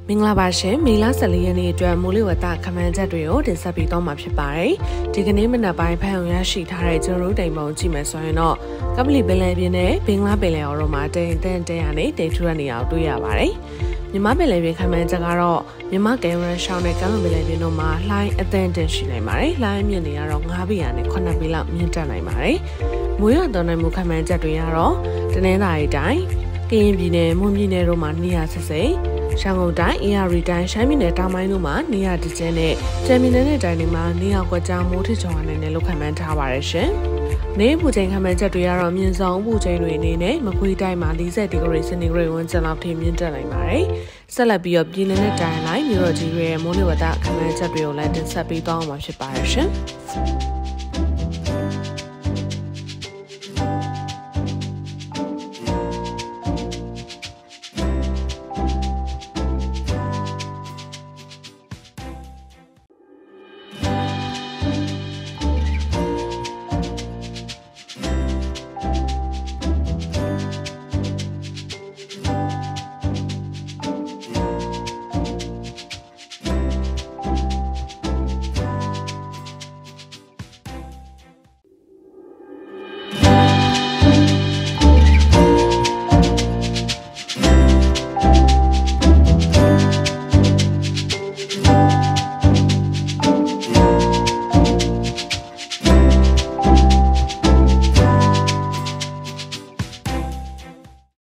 မင်္ဂလာပါရှင်မေလ14ရက်နေ့အတွက်မိုးလေဝသခန့်မှန်းချက်တွေကိုတင်ဆက်ပေးတော့မှာဖြစ်ပါတယ်ဒီကနေ့မနက်ပိုင်းဖန်အောင်ရရှိထားတဲ့ကျွန်တော်တို့တိမ်ပုံကြည့်မယ်ဆိုရင်တော့ကပလီပင်လယ်ပြင်နဲ့ဘင်္ဂလားပင်လယ်အော်တို့မှာတိမ်တန်းတဲရနဲ့တိမ်ထူရနေအောင်တွေ့ရပါတယ်မြန်မာပင်လယ်ပြင်ခန့်မှန်းချက်ကတော့မြန်မာကဲရန်ရှောင်းနဲ့ကမ်းလွန်ပင်လယ်ပြင်တို့မှာလှိုင်းအသင့်တင်ရှိနိုင်ပါတယ်လှိုင်းမြင့်နေရတော့9ပေရနဲ့9ပေလောက်မြင့်တက်နိုင်ပါတယ်မွေးရတော်နိုင်မှုခန့်မှန်းချက်တွေကတော့တနင်္သာရီတိုင်းကရင်ပြည်နယ်မွန်ပြည်နယ်တို့မှာနေရာဆက်စိရှမ်းကုန်တိုင်း AR တိုင်းရှမ်းပြည်နယ်တောင်ပိုင်းတို့မှာနေရာတကျင်းနဲ့ကျန်ပြည်နယ်နဲ့တိုင်းတွေမှာနေရာကွက်ကြားမိုးထစ်ချော်နိုင်တယ်လို့ခန့်မှန်းထားပါရရှင်။နေပူချိန်ခန့်မှန်းချက်တွေကတော့မြင့်ဆုံးပူချိန်တွေအနေနဲ့မကွေးတိုင်းမှာ40ဒီဂရီစင်တီဂရိတ်ဝန်းကျင်လောက်ထိမြင့်တက်နိုင်ပါတယ်။ဆက်လက်ပြီးတော့ပြည်နယ်နဲ့တိုင်းလိုက်မြို့တော်ကြီးရဲ့မိုးလေဝသခန့်မှန်းချက်တွေကိုလည်းတင်ဆက်ပေးသွားမှာဖြစ်ပါရရှင်။